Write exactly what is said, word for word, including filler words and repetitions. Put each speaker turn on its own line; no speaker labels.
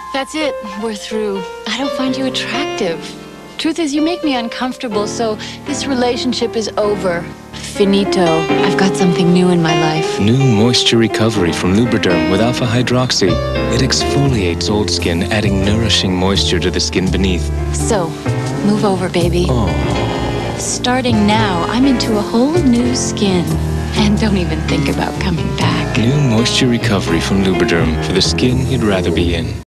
That's it. We're through. I don't find you attractive. Truth is, you make me uncomfortable, so this relationship is over. Finito. I've got something new in my life.
New moisture recovery from Lubriderm with alpha hydroxy. It exfoliates old skin, adding nourishing moisture to the skin beneath.
So, move over, baby.
Oh.
Starting now, I'm into a whole new skin. And don't even think about coming back.
New moisture recovery from Lubriderm for the skin you'd rather be in.